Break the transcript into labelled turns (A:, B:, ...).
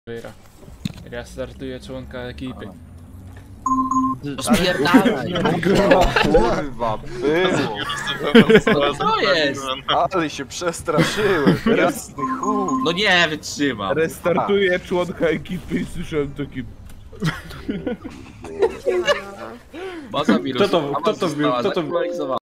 A: wyra. Ja startuję członka ekipy.
B: Spierdalaj!
C: Kurwa, było!
B: Co jest?
C: Ale się przestraszyłem, jasny chuj!
B: No nie wytrzymam.
D: Restartuję członka ekipy i słyszałem taki...
B: Baza wirus.
A: Kto to wbił? Kto to wbił?